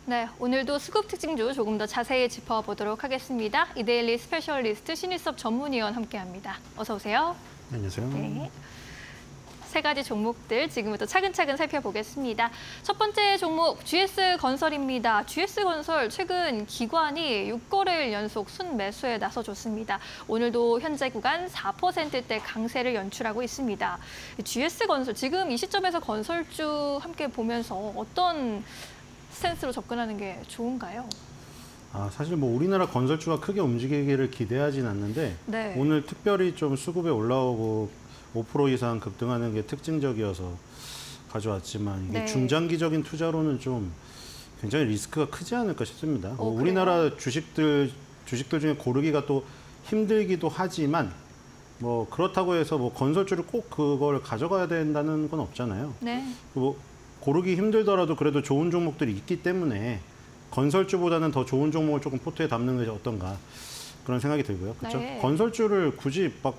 네, 오늘도 수급 특징주 조금 더 자세히 짚어보도록 하겠습니다. 이데일리 스페셜리스트 신일섭 전문위원 함께합니다. 어서 오세요. 안녕하세요. 네. 세 가지 종목들 지금부터 차근차근 살펴보겠습니다. 첫 번째 종목 GS건설입니다. GS건설 최근 기관이 6거래일 연속 순매수에 나서줬습니다. 오늘도 현재 구간 4%대 강세를 연출하고 있습니다. GS건설 지금 이 시점에서 건설주 함께 보면서 어떤 스탠스로 접근하는 게 좋은가요? 사실 뭐 우리나라 건설주가 크게 움직이기를 기대하진 않는데 네. 오늘 특별히 좀 수급에 올라오고 5% 이상 급등하는 게 특징적이어서 가져왔지만 이게 네. 중장기적인 투자로는 좀 굉장히 리스크가 크지 않을까 싶습니다. 우리나라 주식들 중에 고르기가 또 힘들기도 하지만 뭐 그렇다고 해서 뭐 건설주를 꼭 그걸 가져가야 된다는 건 없잖아요. 네. 뭐 고르기 힘들더라도 그래도 좋은 종목들이 있기 때문에 건설주보다는 더 좋은 종목을 조금 포트에 담는 것이 어떤가 그런 생각이 들고요. 그렇죠? 네. 건설주를 굳이 막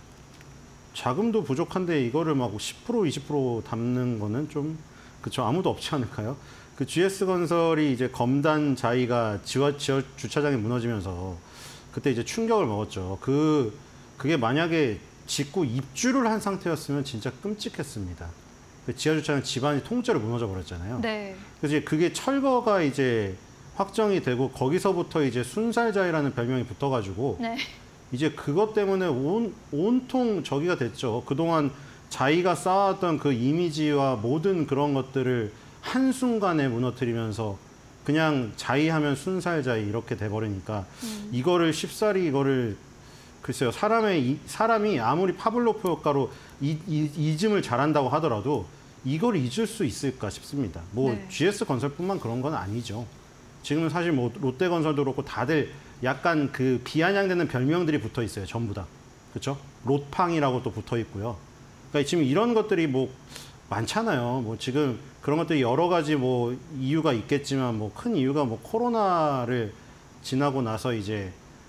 자금도 부족한데 이거를 막 10%, 20% 담는 거는 좀 그렇죠. 아무도 없지 않을까요? 그 GS건설이 이제 검단 자이가 지하 주차장이 무너지면서 그때 이제 충격을 먹었죠. 그게 만약에 짓고 입주를 한 상태였으면 진짜 끔찍했습니다. 지하 주차장 집안이 통째로 무너져 버렸잖아요. 네. 그래서 이제 그게 철거가 이제 확정이 되고 거기서부터 이제 순살자이라는 별명이 붙어가지고 네. 이제 그것 때문에 온통 저기가 됐죠. 그동안 자기가 쌓았던 그 이미지와 모든 그런 것들을 한순간에 무너뜨리면서 그냥 자의하면 순살자이 이렇게 돼버리니까 이거를 쉽사리 글쎄요. 사람이 아무리 파블로프 효과로 잊음을 잘한다고 하더라도 이걸 잊을 수 있을까 싶습니다. 뭐 네. GS건설뿐만 그런 건 아니죠. 지금은 사실 뭐 롯데건설도 그렇고 다들 약간 그 비아냥되는 별명들이 붙어 있어요. 전부 다. 그렇죠? 롯팡이라고 또 붙어 있고요. 그러니까 지금 이런 것들이 뭐 많잖아요. 뭐 지금 그런 것들이 여러 가지 뭐 이유가 있겠지만 뭐 큰 이유가 뭐 코로나를 지나고 나서 이제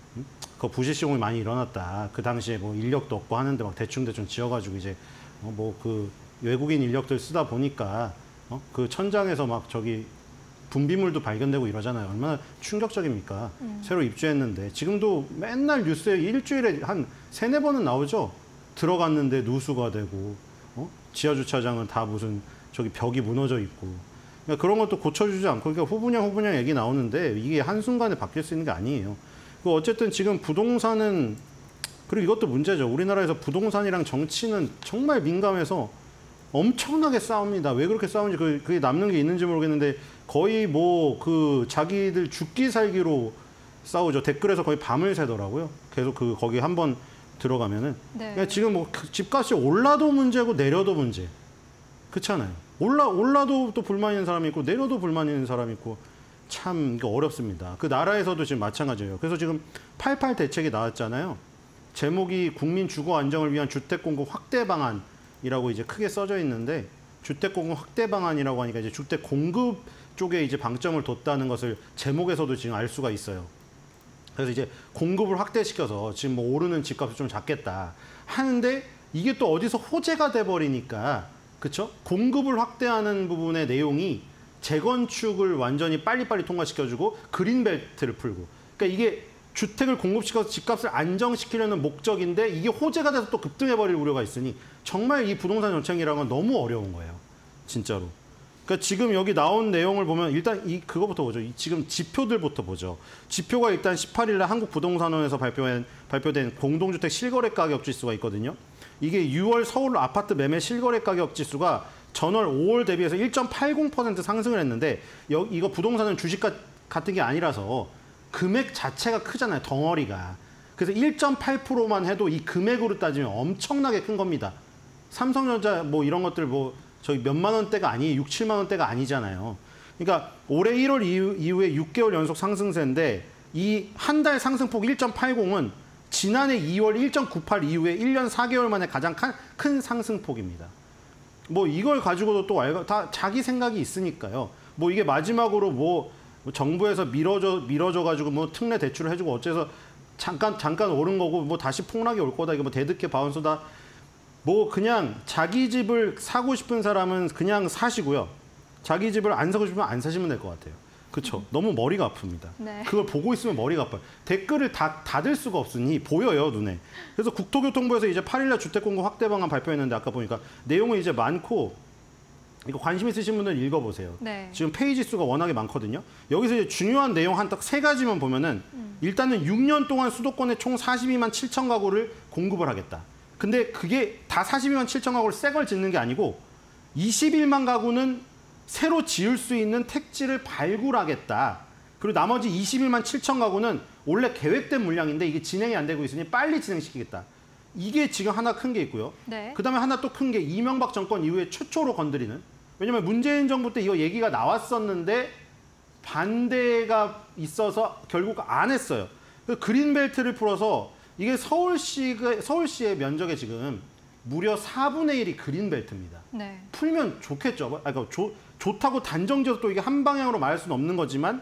그 부실 시공이 많이 일어났다. 그 당시에 뭐 인력도 없고 하는데 막 대충 지어가지고 이제 뭐 그 외국인 인력들 쓰다 보니까 그 천장에서 막 저기 분비물도 발견되고 이러잖아요. 얼마나 충격적입니까? 새로 입주했는데 지금도 맨날 뉴스에 일주일에 한 3-4번은 나오죠. 들어갔는데 누수가 되고 지하 주차장은 다 무슨 저기 벽이 무너져 있고 그러니까 그런 것도 고쳐주지 않고 그러니까 후분양 얘기 나오는데 이게 한순간에 바뀔 수 있는 게 아니에요. 어쨌든 지금 부동산은 그리고 이것도 문제죠. 우리나라에서 부동산이랑 정치는 정말 민감해서 엄청나게 싸웁니다. 왜 그렇게 싸우는지 그게 남는 게 있는지 모르겠는데 거의 뭐 그 자기들 죽기 살기로 싸우죠. 댓글에서 거의 밤을 새더라고요. 계속 거기 한번 들어가면은. 네. 그러니까 지금 뭐 집값이 올라도 문제고 내려도 문제. 그렇잖아요. 올라도 또 불만 있는 사람이 있고 내려도 불만 있는 사람이 있고 참 이거 어렵습니다. 그 나라에서도 지금 마찬가지예요. 그래서 지금 88 대책이 나왔잖아요. 제목이 국민 주거 안정을 위한 주택 공급 확대 방안이라고 이제 크게 써져 있는데 주택 공급 확대 방안이라고 하니까 이제 주택 공급 쪽에 이제 방점을 뒀다는 것을 제목에서도 지금 알 수가 있어요. 그래서 이제 공급을 확대시켜서 지금 뭐 오르는 집값을 좀 잡겠다 하는데 이게 또 어디서 호재가 돼 버리니까 그렇죠? 공급을 확대하는 부분의 내용이 재건축을 완전히 빨리빨리 통과시켜주고 그린벨트를 풀고 그러니까 이게 주택을 공급시켜서 집값을 안정시키려는 목적인데 이게 호재가 돼서 또 급등해버릴 우려가 있으니 정말 이 부동산 정책이라는 건 너무 어려운 거예요. 진짜로. 그러니까 지금 여기 나온 내용을 보면 일단 그거부터 보죠. 지금 지표들부터 보죠. 지표가 일단 18일 날 한국부동산원에서 발표된 공동주택 실거래 가격 지수가 있거든요. 이게 6월 서울 아파트 매매 실거래 가격 지수가 전월 5월 대비해서 1.80% 상승을 했는데 이거 부동산은 주식 같은 게 아니라서 금액 자체가 크잖아요. 덩어리가. 그래서 1.8%만 해도 이 금액으로 따지면 엄청나게 큰 겁니다. 삼성전자 뭐 이런 것들 뭐 저희 몇만 원대가 아니에요. 6, 7만 원대가 아니잖아요. 그러니까 올해 1월 이후에 6개월 연속 상승세인데 이 한 달 상승폭 1.80은 지난해 2월 1.98 이후에 1년 4개월 만에 가장 큰 상승폭입니다. 뭐 이걸 가지고도 또 다 자기 생각이 있으니까요. 뭐 이게 마지막으로 뭐 정부에서 밀어줘 가지고 뭐 특례 대출을 해주고 어째서 잠깐 오른 거고 뭐 다시 폭락이 올 거다. 이게 뭐 대득해 바운스다. 뭐 그냥 자기 집을 사고 싶은 사람은 그냥 사시고요. 자기 집을 안 사고 싶으면 안 사시면 될 것 같아요. 그렇죠. 너무 머리가 아픕니다. 네. 그걸 보고 있으면 머리가 아파요. 댓글을 다 닫을 수가 없으니 보여요, 눈에. 그래서 국토교통부에서 이제 8일날 주택공급 확대 방안 발표했는데 아까 보니까 내용은 이제 많고 이거 관심 있으신 분들 읽어보세요. 네. 지금 페이지 수가 워낙에 많거든요. 여기서 이제 중요한 내용 한 딱 세 가지만 보면은 일단은 6년 동안 수도권에 총 42만 7천 가구를 공급을 하겠다. 근데 그게 다 42만 7천 가구를 새 걸 짓는 게 아니고 21만 가구는 새로 지을 수 있는 택지를 발굴하겠다. 그리고 나머지 21만 7천 가구는 원래 계획된 물량인데 이게 진행이 안 되고 있으니 빨리 진행시키겠다. 이게 지금 하나 큰 게 있고요. 네. 그다음에 하나 또 큰 게 이명박 정권 이후에 최초로 건드리는. 왜냐면 문재인 정부 때 이거 얘기가 나왔었는데 반대가 있어서 결국 안 했어요. 그 그린벨트를 풀어서 이게 서울시의 면적에 지금 무려 4분의 1이 그린벨트입니다. 네. 풀면 좋겠죠. 그러니까 좋다고 단정지어서 또 이게 한 방향으로 말할 수는 없는 거지만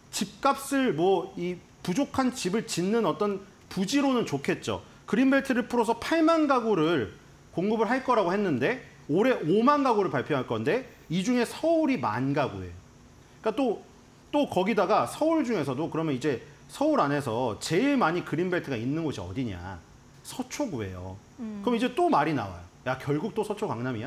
집값을 뭐 이 부족한 집을 짓는 어떤 부지로는 좋겠죠. 그린벨트를 풀어서 8만 가구를 공급을 할 거라고 했는데 올해 5만 가구를 발표할 건데 이 중에 서울이 1만 가구예요. 그러니까 또 거기다가 서울 중에서도 그러면 이제 서울 안에서 제일 많이 그린벨트가 있는 곳이 어디냐? 서초구예요. 그럼 이제 또 말이 나와요. 야, 결국 또 서초 강남이야?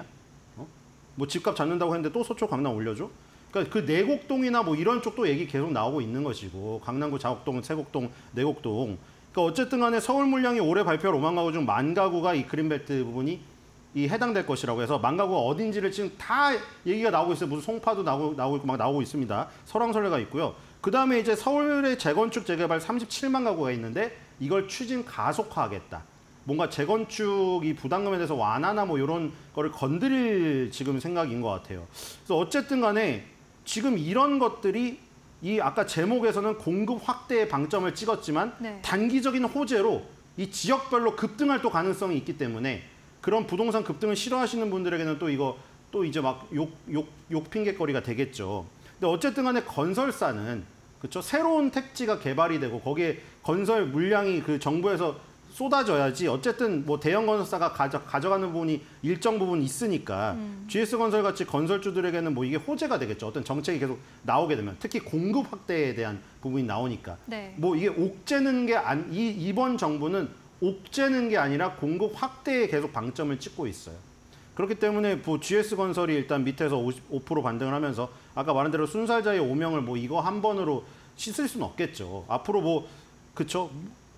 뭐 집값 잡는다고 했는데 또 서초 강남 올려줘? 그러니까 그 내곡동이나 뭐 이런 쪽도 얘기 계속 나오고 있는 것이고 강남구 자곡동, 세곡동, 내곡동. 그러니까 어쨌든 간에 서울 물량이 올해 발표할 5만 가구 중 1만 가구가 이 그린벨트 부분이 이 해당될 것이라고 해서 1만 가구가 어딘지를 지금 다 얘기가 나오고 있어요. 무슨 송파도 나오고 있고 막 나오고 있습니다. 설왕설래가 있고요. 그다음에 이제 서울의 재건축 재개발 37만 가구가 있는데 이걸 추진 가속화하겠다. 뭔가 재건축 이 부담금에 대해서 완화나 뭐 이런 거를 건드릴 지금 생각인 것 같아요. 그래서 어쨌든 간에 지금 이런 것들이 이 아까 제목에서는 공급 확대의 방점을 찍었지만 네. 단기적인 호재로 이 지역별로 급등할 또 가능성이 있기 때문에 그런 부동산 급등을 싫어하시는 분들에게는 또 이거 또 이제 막 욕 핑계거리가 되겠죠. 근데 어쨌든 간에 건설사는 그렇죠. 새로운 택지가 개발이 되고 거기에 건설 물량이 그 정부에서 쏟아져야지 어쨌든 뭐 대형 건설사가 가져가는 부분이 일정 부분 있으니까 GS건설 같이 건설주들에게는 뭐 이게 호재가 되겠죠. 어떤 정책이 계속 나오게 되면 특히 공급 확대에 대한 부분이 나오니까 네. 뭐 이게 옥죄는 게 이번 정부는 옥죄는 게 아니라 공급 확대에 계속 방점을 찍고 있어요. 그렇기 때문에 뭐 GS건설이 일단 밑에서 5% 반등을 하면서 아까 말한 대로 순살자의 오명을 뭐 이거 한 번으로 씻을 수는 없겠죠. 앞으로 뭐 그쵸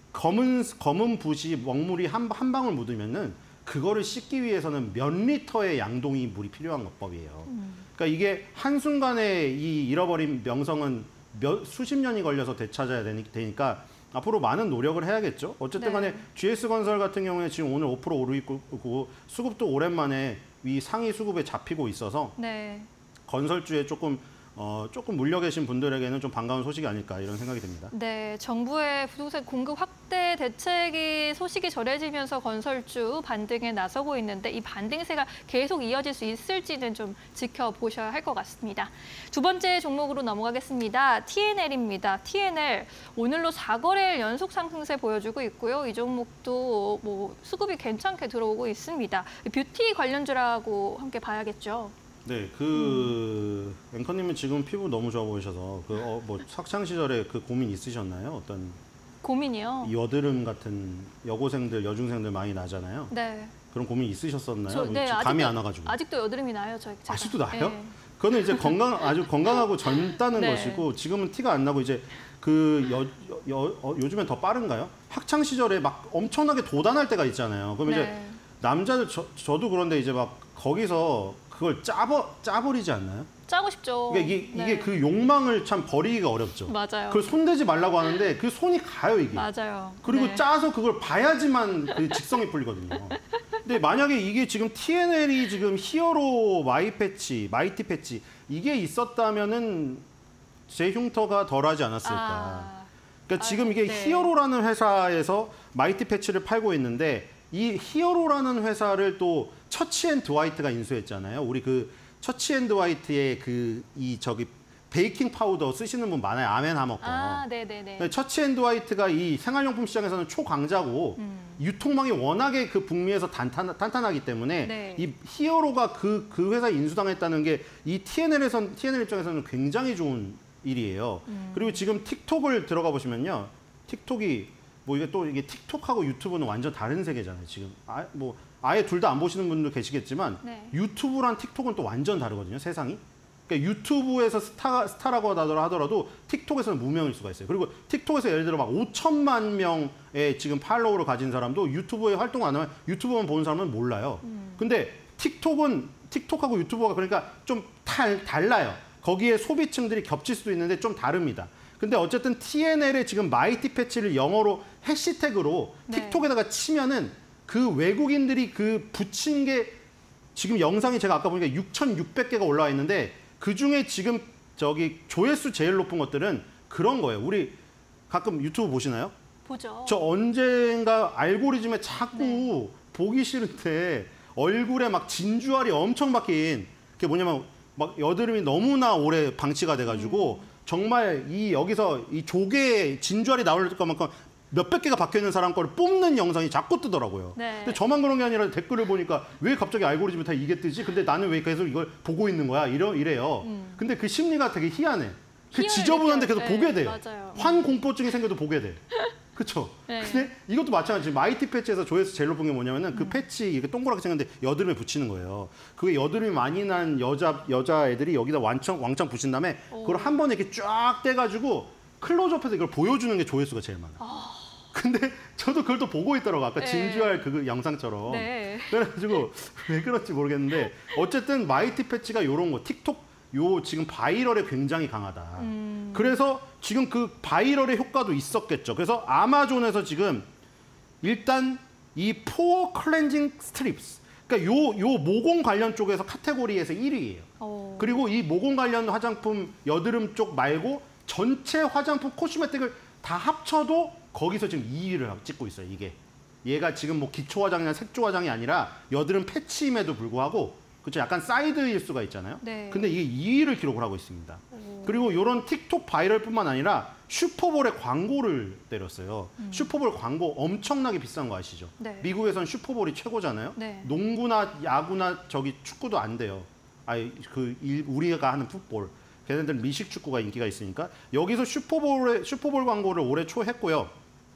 검은 붓이 먹물이 한 방울 묻으면은 그거를 씻기 위해서는 몇 리터의 양동이 물이 필요한 법이에요. 그러니까 이게 한순간에 이 잃어버린 명성은 수십 년이 걸려서 되찾아야 되니까 앞으로 많은 노력을 해야겠죠. 어쨌든 간에 GS건설 같은 경우에 지금 오늘 5% 오르고 있고 수급도 오랜만에 이 상위 수급에 잡히고 있어서 네. 건설주에 조금 물려 계신 분들에게는 좀 반가운 소식이 아닐까 이런 생각이 듭니다. 네, 정부의 부동산 공급 확대 대책이 소식이 전해지면서 건설주 반등에 나서고 있는데 이 반등세가 계속 이어질 수 있을지는 좀 지켜보셔야 할 것 같습니다. 두 번째 종목으로 넘어가겠습니다. TNL입니다. TNL 오늘로 4거래일 연속 상승세 보여주고 있고요. 이 종목도 뭐 수급이 괜찮게 들어오고 있습니다. 뷰티 관련주라고 함께 봐야겠죠. 네, 앵커님은 지금 피부 너무 좋아 보이셔서 뭐 학창 시절에 그 고민 있으셨나요? 어떤 고민이요? 여드름 같은 여고생들, 여중생들 많이 나잖아요. 네. 그런 고민 있으셨었나요? 네, 감이 안 와가지고. 아직도 여드름이 나요, 제가. 아직도 나요? 네. 그거는 이제 아주 건강하고 젊다는 네. 것이고 지금은 티가 안 나고 이제 요즘엔 더 빠른가요? 학창 시절에 막 엄청나게 도단할 때가 있잖아요. 그럼 이제 네. 남자들 저도 그런데 이제 막 거기서 그걸 짜버리지 않나요? 짜고 싶죠. 그러니까 이게 네. 그 욕망을 참 버리기가 어렵죠. 맞아요. 그걸 손대지 말라고 하는데 그 손이 가요 이게. 맞아요. 그리고 네. 짜서 그걸 봐야지만 그 직성이 풀리거든요. 근데 만약에 이게 지금 TNL이 지금 히어로 마이티 패치 이게 있었다면은 제 흉터가 덜하지 않았을까. 그러니까 지금 이게 네. 히어로라는 회사에서 마이티 패치를 팔고 있는데 이 히어로라는 회사를 또 처치앤드와이트가 인수했잖아요. 우리 그 처치앤드와이트의 베이킹 파우더 쓰시는 분 많아요. 아멘 하먹고. 네네네. 처치앤드와이트가 이 생활용품 시장에서는 초강자고 유통망이 워낙에 그 북미에서 탄탄하기 때문에 네. 이 히어로가 그 회사에 인수당했다는 게 이 TNL 입장에서는 굉장히 좋은 일이에요. 그리고 지금 틱톡을 들어가 보시면요. 틱톡이 뭐 이게 틱톡하고 유튜브는 완전 다른 세계잖아요. 지금 아예 둘 다 안 보시는 분도 계시겠지만 네. 유튜브랑 틱톡은 또 완전 다르거든요. 세상이. 그러니까 유튜브에서 스타라고 하더라도 틱톡에서는 무명일 수가 있어요. 그리고 틱톡에서 예를 들어 막 5천만 명의 지금 팔로워를 가진 사람도 유튜브에 활동 안 하면 유튜브만 보는 사람은 몰라요. 근데 틱톡하고 유튜브가 그러니까 좀 달라요. 거기에 소비층들이 겹칠 수도 있는데 좀 다릅니다. 근데 어쨌든 TNL의 지금 마이티 패치를 영어로 해시태그로 네. 틱톡에다가 치면은 그 외국인들이 그 붙인 게 지금 영상이 제가 아까 보니까 6,600개가 올라와 있는데 그 중에 지금 저기 조회수 제일 높은 것들은 그런 거예요. 우리 가끔 유튜브 보시나요? 보죠. 저 언젠가 알고리즘에 자꾸 보기 싫은데 얼굴에 막 진주알이 엄청 박힌 그게 뭐냐면 막 여드름이 너무나 오래 방치가 돼가지고 정말 여기서 이 조개에 진주알이 나올 것만큼 몇백 개가 박혀 있는 사람 거를 뽑는 영상이 자꾸 뜨더라고요. 네. 근데 저만 그런 게 아니라 댓글을 보니까 왜 갑자기 알고리즘에 다 이게 뜨지? 근데 나는 왜 계속 이걸 보고 있는 거야? 이래요. 근데 그 심리가 되게 희한해. 그 희한해, 지저분한데 계속 네, 보게 돼요. 맞아요. 환공포증이 생겨도 보게 돼. 그쵸? 네. 근데 이것도 마찬가지. 마이티 패치에서 조회수 제일 높은 게 뭐냐면은 그 패치 이렇게 동그랗게 생겼는데 여드름에 붙이는 거예요. 그게 여드름이 많이 난 여자 애들이 여기다 왕창 붙인 다음에 그걸 한 번에 이렇게 쫙 떼가지고 클로즈업해서 이걸 보여주는 게 조회수가 제일 많아. 근데 저도 그걸 또 보고 있더라고. 아까 네. 진주알 그 영상처럼. 네. 그래가지고 왜 그런지 모르겠는데 어쨌든 마이티 패치가 요런 거 틱톡 지금 바이럴에 굉장히 강하다. 그래서 지금 그 바이럴의 효과도 있었겠죠. 그래서 아마존에서 지금 일단 이 포어 클렌징 스트립스 그러니까 요 모공 관련 쪽에서 카테고리에서 1위예요. 그리고 이 모공 관련 화장품 여드름 쪽 말고 전체 화장품 코스메틱을 다 합쳐도 거기서 지금 2위를 찍고 있어요. 얘가 지금 뭐 기초 화장이나 색조 화장이 아니라 여드름 패치임에도 불구하고 그렇죠. 약간 사이드일 수가 있잖아요. 네. 근데 이게 2위를 기록을 하고 있습니다. 그리고 이런 틱톡 바이럴뿐만 아니라 슈퍼볼에 광고를 때렸어요. 슈퍼볼 광고 엄청나게 비싼 거 아시죠? 네. 미국에선 슈퍼볼이 최고잖아요. 네. 농구나 야구나 축구도 안 돼요. 우리가 하는 풋볼. 걔네들 미식 축구가 인기가 있으니까 여기서 슈퍼볼 광고를 올해 초 했고요.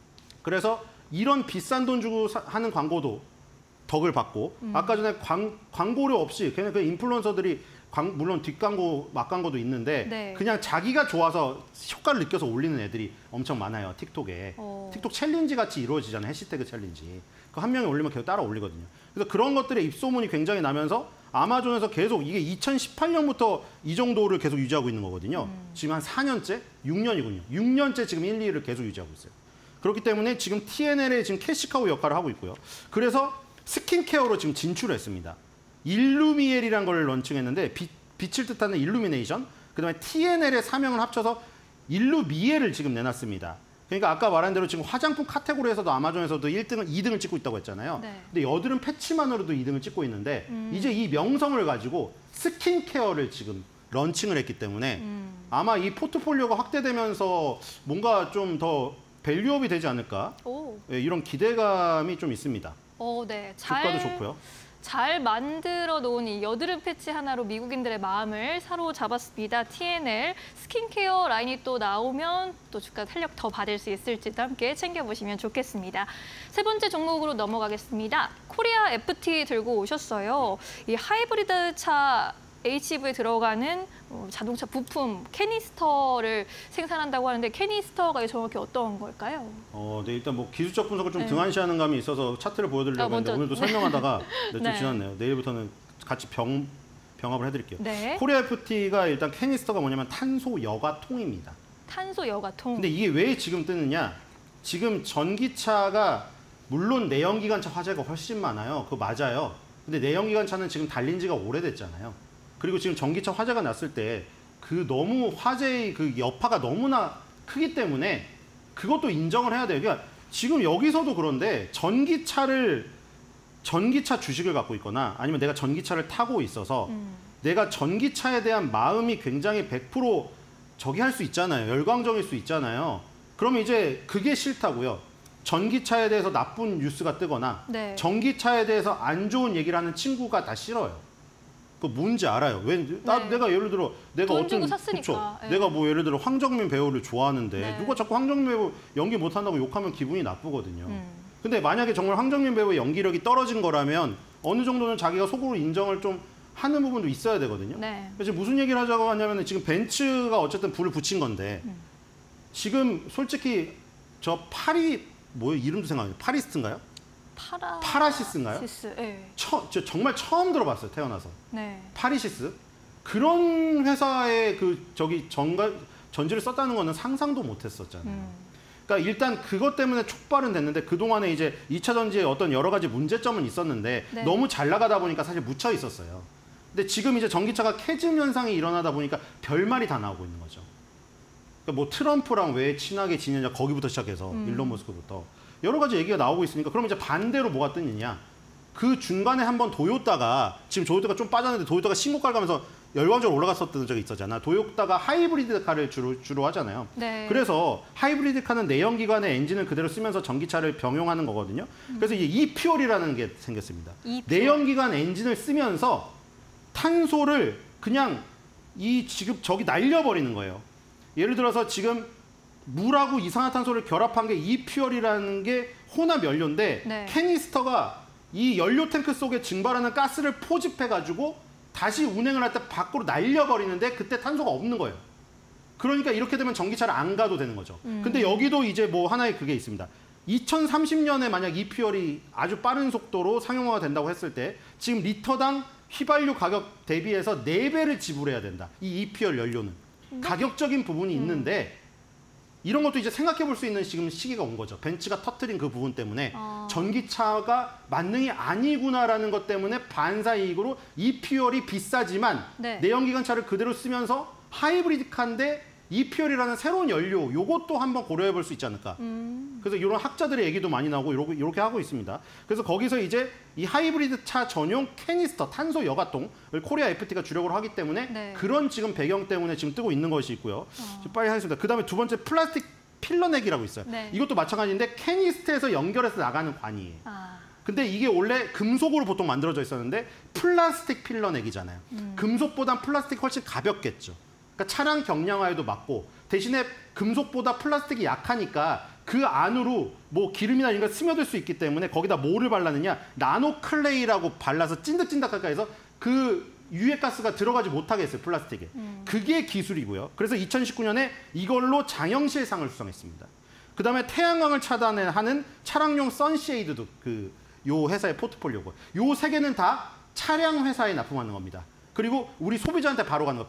그래서 이런 비싼 돈 주고 하는 광고도 덕을 받고 아까 전에 광고료 없이 그냥 그 인플루언서들이 물론 뒷광고, 막광고도 있는데 네. 그냥 자기가 좋아서 효과를 느껴서 올리는 애들이 엄청 많아요. 틱톡에. 틱톡 챌린지 같이 이루어지잖아요. 해시태그 챌린지. 그 한 명이 올리면 계속 따라 올리거든요. 그래서 그런 것들의 입소문이 굉장히 나면서 아마존에서 계속 이게 2018년부터 이 정도를 계속 유지하고 있는 거거든요. 지금 한 4년째? 6년이군요. 6년째 지금 1, 2위를 계속 유지하고 있어요. 그렇기 때문에 지금 TNL의 지금 캐시카우 역할을 하고 있고요. 그래서 스킨케어로 지금 진출했습니다. 일루미엘이라는 걸 런칭했는데 빛을 뜻하는 일루미네이션, 그다음에 TNL의 사명을 합쳐서 일루미엘을 지금 내놨습니다. 그러니까 아까 말한 대로 지금 화장품 카테고리에서도 아마존에서도 1등을 2등을 찍고 있다고 했잖아요. 네. 근데 여드름 패치만으로도 2등을 찍고 있는데 이제 이 명성을 가지고 스킨케어를 지금 런칭을 했기 때문에 아마 이 포트폴리오가 확대되면서 뭔가 좀 더 밸류업이 되지 않을까? 예, 이런 기대감이 좀 있습니다. 네. 주가도 좋고요. 잘 만들어 놓은 이 여드름 패치 하나로 미국인들의 마음을 사로잡았습니다. TNL 스킨케어 라인이 또 나오면 또 주가 탄력 더 받을 수 있을지도 함께 챙겨보시면 좋겠습니다. 세 번째 종목으로 넘어가겠습니다. 코리아 FT 들고 오셨어요. 이 하이브리드 차 HEV에 들어가는 자동차 부품 캐니스터를 생산한다고 하는데 캐니스터가 정확히 어떤 걸까요? 네, 일단 뭐 기술적 분석을 좀 네. 등한시하는 감이 있어서 차트를 보여드리려고 했는데 오늘도 설명하다가 좀 네. 지났네요. 내일부터는 같이 병합을 해드릴게요. 네. 코리아 FT가 일단 캐니스터가 뭐냐면 탄소 여가통입니다. 탄소 여가통. 근데 이게 왜 지금 뜨느냐? 지금 전기차가 물론 내연기관차 화재가 훨씬 많아요. 그거 맞아요. 근데 내연기관차는 지금 달린 지가 오래됐잖아요. 그리고 지금 전기차 화재가 났을 때 그 너무 화재의 그 여파가 너무나 크기 때문에 그것도 인정을 해야 돼요. 그러니까 지금 여기서도 그런데 전기차 주식을 갖고 있거나 아니면 내가 전기차를 타고 있어서 내가 전기차에 대한 마음이 굉장히 100% 저기 할 수 있잖아요. 열광적일 수 있잖아요. 그러면 이제 그게 싫다고요. 전기차에 대해서 나쁜 뉴스가 뜨거나 네. 전기차에 대해서 안 좋은 얘기를 하는 친구가 다 싫어요. 그 뭔지 알아요. 내가 예를 들어 내가 돈 주고 어떤 샀으니까. 예. 내가 뭐 예를 들어 황정민 배우를 좋아하는데 네. 누가 자꾸 황정민 배우 연기 못한다고 욕하면 기분이 나쁘거든요. 근데 만약에 정말 황정민 배우의 연기력이 떨어진 거라면 어느 정도는 자기가 속으로 인정을 좀 하는 부분도 있어야 되거든요. 네. 그래서 무슨 얘기를 하자고 하냐면 지금 벤츠가 어쨌든 불을 붙인 건데 지금 솔직히 저 이름도 생각나요. 파리스트인가요? 파라시스인가요? 시스. 예. 저 정말 처음 들어봤어요. 태어나서. 네. 파리시스? 그런 회사에 전지를 썼다는 거는 상상도 못했었잖아요. 그러니까 일단 그것 때문에 촉발은 됐는데 그동안에 이제 2차 전지에 어떤 여러 가지 문제점은 있었는데 네. 너무 잘 나가다 보니까 사실 묻혀 있었어요. 근데 지금 이제 전기차가 캐즘 현상이 일어나다 보니까 별말이 다 나오고 있는 거죠. 그러니까 뭐 트럼프랑 왜 친하게 지내냐 거기부터 시작해서 일론 머스크부터 여러 가지 얘기가 나오고 있으니까 그럼 이제 반대로 뭐가 뜨느냐. 그 중간에 한번 도요타가 지금 도요타가 좀 빠졌는데 도요타가 신고가를 가면서 열광적으로 올라갔었던 적이 있었잖아. 도요타가 하이브리드 카를 주로 하잖아요. 네. 그래서 하이브리드 카는 내연기관의 엔진을 그대로 쓰면서 전기차를 병용하는 거거든요. 그래서 이제 이퓨얼이라는 게 생겼습니다. 내연기관 엔진을 쓰면서 탄소를 그냥 지금 저기 날려버리는 거예요. 예를 들어서 지금 물하고 이산화탄소를 결합한 게 이퓨얼이라는 게 혼합 연료인데 네. 캐니스터가 이 연료 탱크 속에 증발하는 가스를 포집해가지고 다시 운행을 할 때 밖으로 날려버리는데 그때 탄소가 없는 거예요. 그러니까 이렇게 되면 전기차를 안 가도 되는 거죠. 근데 여기도 이제 뭐 하나의 그게 있습니다. 2030년에 만약 이퓨얼이 아주 빠른 속도로 상용화가 된다고 했을 때 지금 리터당 휘발유 가격 대비해서 4배를 지불해야 된다. 이 이퓨얼 연료는. 가격적인 부분이 있는데 이런 것도 이제 생각해 볼 수 있는 지금 시기가 온 거죠. 벤츠가 터트린 그 부분 때문에 전기차가 만능이 아니구나라는 것 때문에 반사이익으로 이퓨얼이 비싸지만 네. 내연기관차를 그대로 쓰면서 하이브리드카인데 이퓨얼이라는 새로운 연료 요것도 한번 고려해 볼 수 있지 않을까. 그래서 이런 학자들의 얘기도 많이 나오고 이렇게 하고 있습니다. 그래서 거기서 이제 이 하이브리드 차 전용 캐니스터 탄소 여가통을 코리아 FT가 주력으로 하기 때문에 네. 그런 지금 배경 때문에 지금 뜨고 있는 것이 있고요. 빨리 하겠습니다. 그다음에 두 번째 플라스틱 필러내기라고 있어요. 네. 이것도 마찬가지인데 캐니스터에서 연결해서 나가는 관이에요. 아. 근데 이게 원래 금속으로 보통 만들어져 있었는데 플라스틱 필러내기잖아요. 금속보단 플라스틱 훨씬 가볍겠죠. 그러니까 차량 경량화에도 맞고 대신에 금속보다 플라스틱이 약하니까 그 안으로 뭐 기름이나 이런 거 스며들 수 있기 때문에 거기다 뭐를 발랐느냐 나노클레이라고 발라서 찐득찐득하게 해서 그 유해가스가 들어가지 못하게 했어요. 플라스틱에. 그게 기술이고요. 그래서 2019년에 이걸로 장영실상을 수상했습니다. 그다음에 태양광을 차단하는 차량용 선쉐이드도 요 회사의 포트폴리오고 요 세 개는 다 차량 회사에 납품하는 겁니다. 그리고 우리 소비자한테 바로 가는 거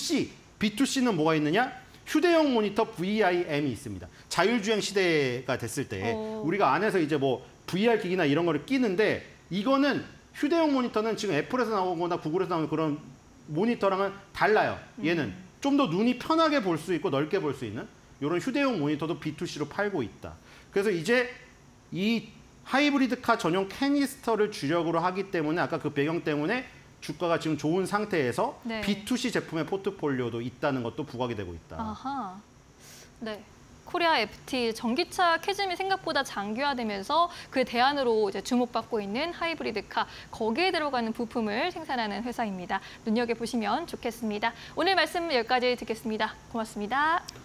B2C는 뭐가 있느냐? 휴대용 모니터 VIM이 있습니다. 자율주행 시대가 됐을 때 우리가 안에서 이제 뭐 VR 기기나 이런 거를 끼는데 이거는 휴대용 모니터는 지금 애플에서 나오거나 구글에서 나오는 그런 모니터랑은 달라요. 얘는 좀 더 눈이 편하게 볼 수 있고 넓게 볼 수 있는 이런 휴대용 모니터도 B2C로 팔고 있다. 그래서 이제 이 하이브리드카 전용 캐니스터를 주력으로 하기 때문에 아까 그 배경 때문에 주가가 지금 좋은 상태에서 네. B2C 제품의 포트폴리오도 있다는 것도 부각이 되고 있다. 아하. 네. 코리아 FT 전기차 캐즘이 생각보다 장기화되면서 그 대안으로 이제 주목받고 있는 하이브리드카 거기에 들어가는 부품을 생산하는 회사입니다. 눈여겨보시면 좋겠습니다. 오늘 말씀 여기까지 듣겠습니다. 고맙습니다.